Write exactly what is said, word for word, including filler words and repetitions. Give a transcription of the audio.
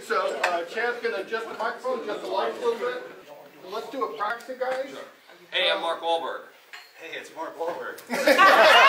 so uh, Chad's going to adjust the microphone, adjust the lights a little bit. And let's do a practice, guys. Hey, I'm Mark Wahlberg. Hey, it's Mark Wahlberg.